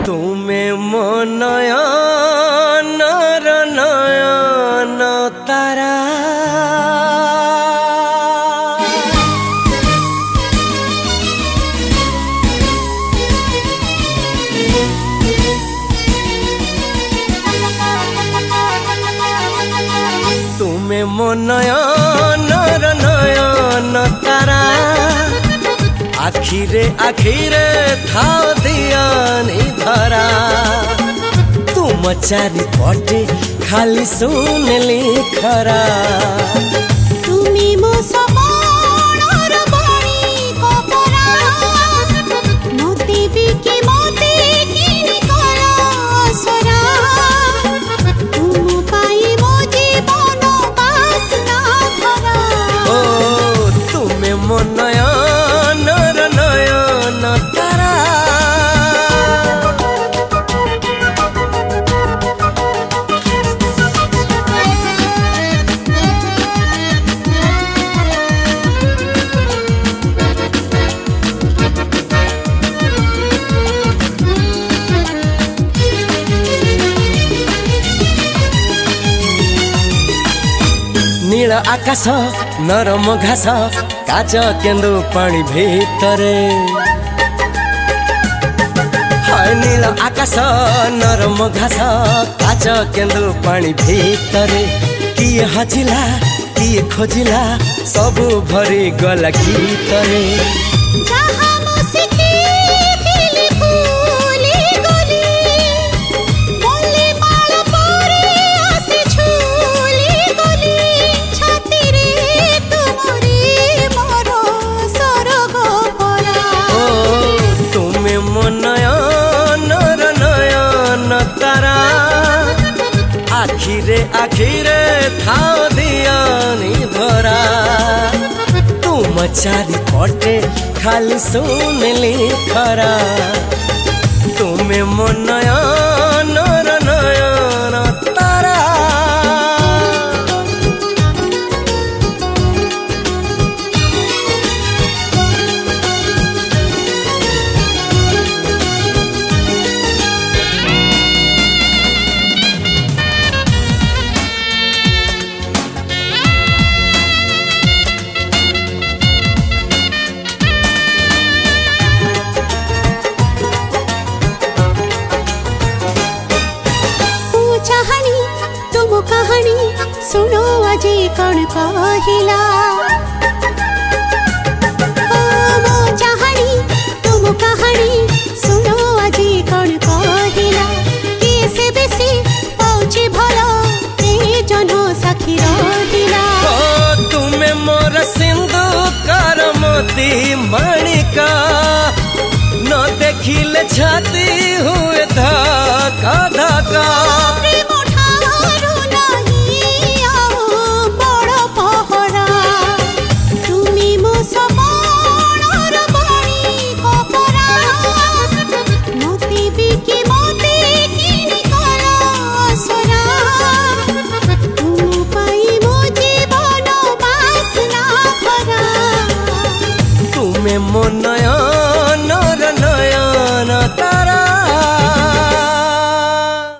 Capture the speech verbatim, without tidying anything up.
तुमे मो नयन र नयन तारा तुमे मो नयन र नयन तारा आखिरे आखिरे था दिया नहीं धरा तुम चारि पटे खाली सुनली खरा तुमी मो सपनर बणी कपरा मोती बिकी मोती किनी करा सरा तुम पाई मो जीवन बासना भरा ओ तुमे मो नयन र नयन तारा नील आकाश नरम घास काच केन्दु पानी भितरे हाय नील आकाश नरम घास काच केन्दु पानी भितरे किए हजिला किए खोजिला सबु भरी गला गीतरे आखिरे आखिरे था दिया नहीं धरा तुम चारि पटे खाली सुनली खरा तुमे मो नयन र नयन तारा कहानी सुनो अजी कौन कहिला मो चाहनी तुम कहानी सुनो अजी कौन कहिला किसे बेसी पौची भलो ए जनो सखी रहिला तुमे मोर सिंधु करमती मणिका न देखिले छाती हुए धका धका तुमे मो नयन